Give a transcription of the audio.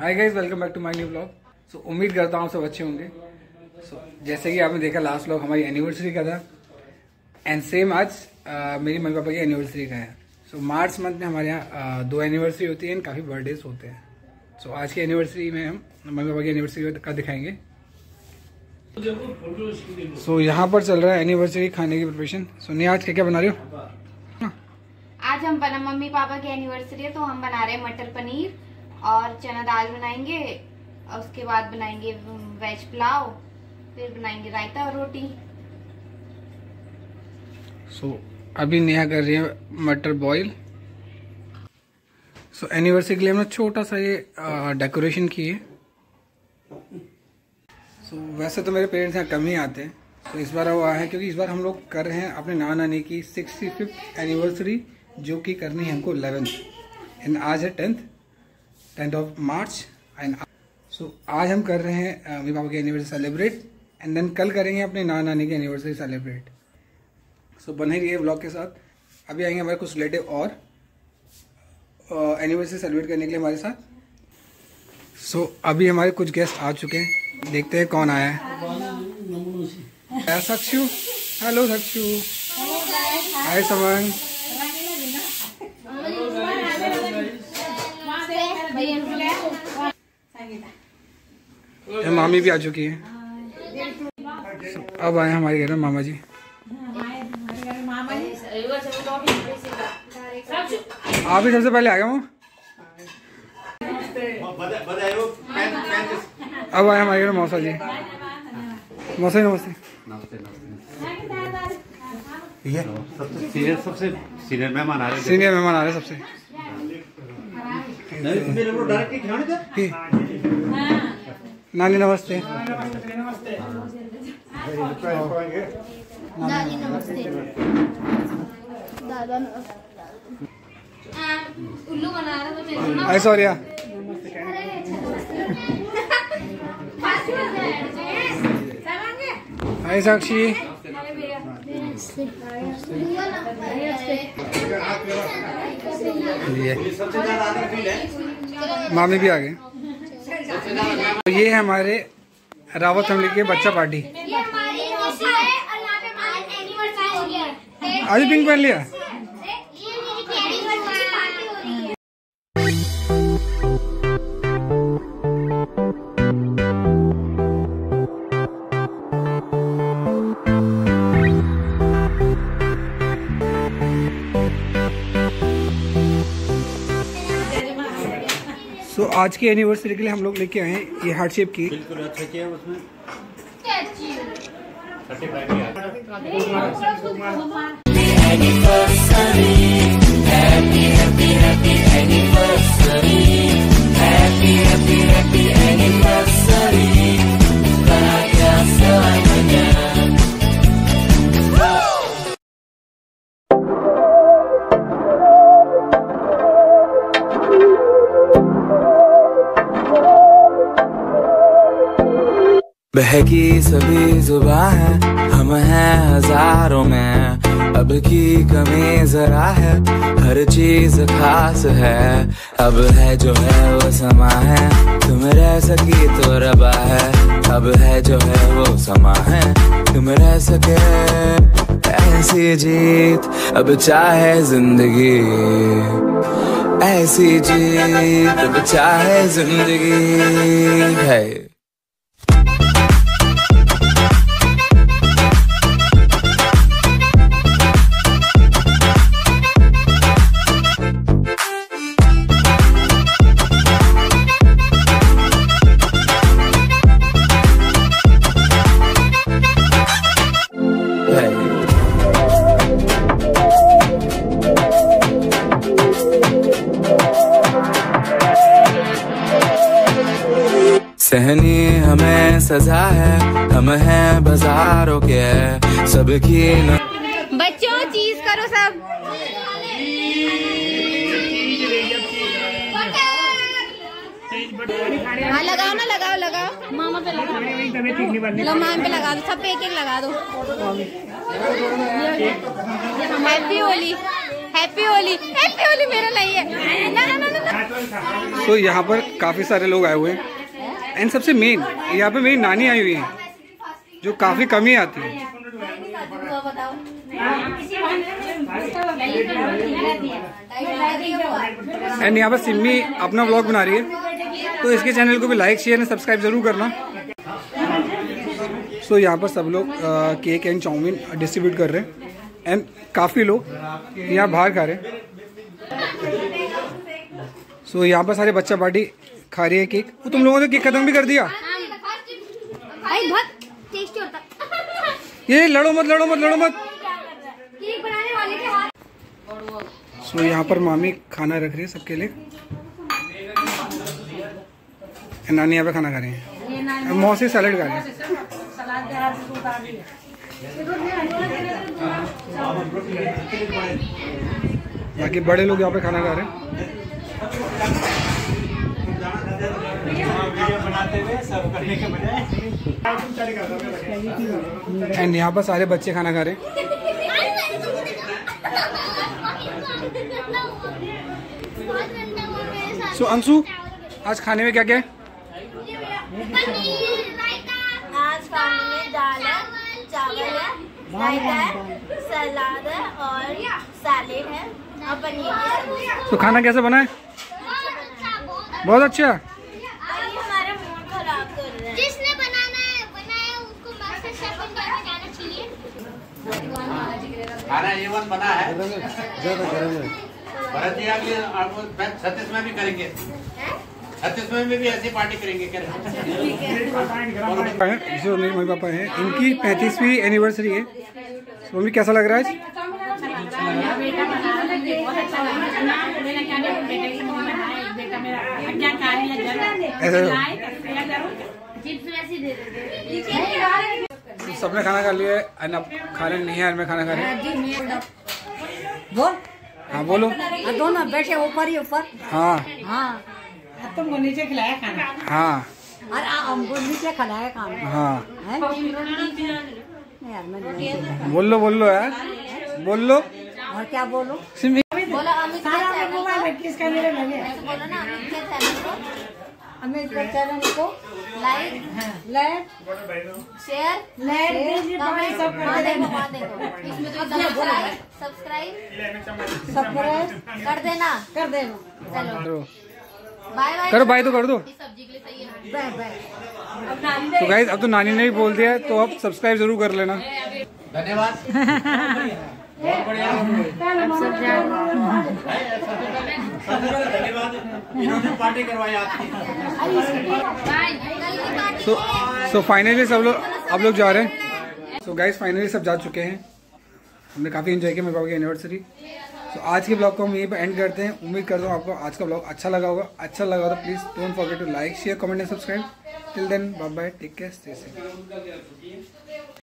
Hi guys, welcome back to my new blog. So उम्मीद करता हूँ सब अच्छे होंगे। जैसे कि आपने देखा लास्ट ब्लॉग हमारी एनिवर्सरी का था एंड सेम आज मेरी मम्मी पापा की एनिवर्सरी का है। सो मार्च मंथ में हमारे यहाँ 2 एनिवर्सरी होती है एंड काफ़ी बर्थडेज होते हैं। सो आज की एनिवर्सरी में हम मम्मी पापा की एनिवर्सरी का दिखाएंगे। सो यहाँ पर चल रहा है एनिवर्सरी खाने की प्रिपरेशन। सो नहीं, आज क्या क्या बना रही हो? आज हम बना मम्मी पापा की एनिवर्सरी है तो हम बना रहे हैं मटर पनीर और चना दाल बनाएंगे और उसके बाद बनाएंगे वेज पुलाव, फिर बनाएंगे रायता और रोटी। सो अभी नेहा कर रही है मटर बॉईल। सो एनिवर्सरी के लिए हमने छोटा सा ये डेकोरेशन की है। सो वैसे तो मेरे पेरेंट्स यहाँ कम ही आते हैं, तो इस बार वो आए हैं क्योंकि इस बार हम लोग कर रहे हैं अपने नाना नानी की 65th एनिवर्सरी, जो कि करनी है हमको 11th एंड आज है 10th of March. And so आज हम कर रहे हैं मम्मी पापा की एनिवर्सरी सेलिब्रेट एंड देन कल करेंगे अपने नाना नानी की एनिवर्सरी सेलिब्रेट। सो बने रहिए व्लॉग के साथ। अभी आएंगे हमारे कुछ रिलेटिव और एनिवर्सरी सेलिब्रेट करने के लिए हमारे साथ। सो अभी हमारे कुछ गेस्ट आ चुके हैं, देखते हैं कौन आया है। सक्शु, हेलो सक्शु। हाय समन। मामी भी आ चुकी है। अब आए हमारे घर में मामा जी। आप ही सबसे पहले आ गए हो। अब आए हमारे घर में मौसा जी। मौसा जी नमस्ते। सबसे सीनियर मेहमान आ रहे हैं। सीनियर मेहमान आ रहे हैं सबसे। नानी नमस्ते। दादी नमस्ते। दादा उल्लू बना रहा था। हाय सौर्या। हाय साक्षी। मामी भी आ गए। तो ये है हमारे रावत फैमिली के बच्चा पार्टी। आज पिंक पहन लिया। सो आज की एनिवर्सरी के लिए हम लोग लेके आए हैं ये हार्ट शेप की। बिल्कुल अच्छा किया उसमें। बहकी सभी जुबां है, हम हैं हजारों में, अब की कमी जरा है, हर चीज खास है, अब है जो है वो समा है, तुम रह सकी तो रबा है, अब है जो है वो समा है, तुम रह सके ऐसी जीत, अब चाहे जिंदगी ऐसी जीत, अब चाहे जिंदगी है। सहनी हमें सजा है, हम हैं बाजारों के सबकी बच्चों चीज करो सब। हाँ लगाओ ना, लगाओ लगाओ मामा पे लगाओ, मामा पे लगा दो, सब पे एक एक लगा दो। Happy Holi, happy Holi, happy Holi मेरा नहीं है। ना ना ना ना तो यहाँ पर काफ़ी सारे लोग आए हुए हैं एंड सबसे मेन यहाँ पे मेरी नानी आई हुई है जो काफ़ी कम ही आती है। एंड यहाँ पर सिम्मी अपना व्लॉग बना रही है तो इसके चैनल को भी लाइक शेयर एंड सब्सक्राइब जरूर करना। सो यहाँ पर सब लोग केक एंड चाउमीन डिस्ट्रीब्यूट कर रहे हैं एंड काफ़ी लोग यहाँ बाहर खा रहे हैं। सो यहाँ पर सारे बच्चा पार्टी खा रही है केक। तो तुम लोगों ने केक खत्म भी कर दिया? बहुत टेस्टी होता ये लड़ो मत लड़ो मत लड़ो मत। केक बनाने वाले के हाथ। सो यहाँ पर मामी खाना रख रही है सबके लिए। नानी यहाँ पे खाना खा रही है। मौसी सैलेड खा रही है। बाकी बड़े लोग यहाँ पे खाना खा रहे हैं। एंड यहाँ पर सारे बच्चे खाना खा रहे हैं। सो अंशु आज खाने में क्या क्या है? आज खाने में दाल है, चावल है, रायता है, सलाद है और सैलेड है और पनीर की सब्जी। तो खाना कैसे बना है? बहुत अच्छा। हमारा मूड खराब कर रहा है। जिसने बनाया उसको मास्टर शेफ इंडिया में जाना चाहिए। खाना A1 बना है। भरत जी अगले 36 में भी करेंगे। 36 में भी ऐसी पार्टी करेंगे क्या? जो मेरे मम्मी पापा हैं इनकी 35वीं एनिवर्सरी है। तो मम्मी कैसा लग रहा है? सबने खाना खा लिया है। अब खाने नहीं है, मैं खाना खा रही हूँ। बोल। हाँ बोलो। दोनों बैठे ऊपर ही ऊपर। हाँ हाँ तुमको नीचे खिलाया खाना। हाँ और हमको नीचे खिलाया खाना। हाँ यार मैं बोल लो यार बोल लो। और क्या बोलो? सिमी बोलो अमित के चैनल को, बोलो ना अमित के चैनल को लाइक शेयर कमेंट सब्सक्राइब कर देना। चलो बाय बाय करो, बाय तो कर दो। सब्जी के लिए सही है। Bye bye. तो गाइस अब तो नानी ने भी बोल दिया है तो अब सब्सक्राइब जरूर कर लेना। धन्यवाद। बहुत बढ़िया। धन्यवाद इन्होंने पार्टी करवाई आपकी। सो फाइनली सब लोग अब लोग जा रहे हैं। सो गाइस फाइनली सब जा चुके हैं। हमने काफ़ी एंजॉय किया मेरे पापा की एनिवर्सरी। तो आज के ब्लॉग को हम यहीं पर एंड करते हैं। उम्मीद करता हूँ आपको आज का ब्लॉग अच्छा लगा होगा। अच्छा लगा तो please don't forget to like share comment and subscribe. Till then bye bye, take care, stay safe.